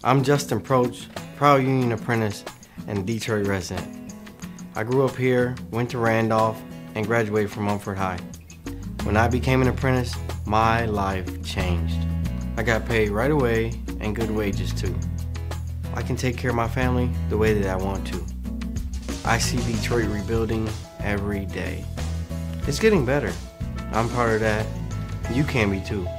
I'm Justin Proch, proud union apprentice and Detroit resident. I grew up here, went to Randolph, and graduated from Mumford High. When I became an apprentice, my life changed. I got paid right away and good wages too. I can take care of my family the way that I want to. I see Detroit rebuilding every day. It's getting better. I'm part of that. You can be too.